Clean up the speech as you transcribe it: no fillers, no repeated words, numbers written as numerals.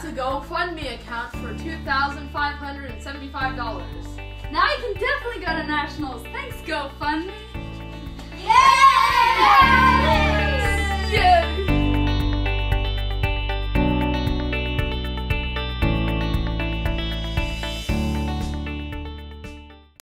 a GoFundMe account for $2,575. Now I can definitely go to nationals. Thanks, GoFundMe. Yay!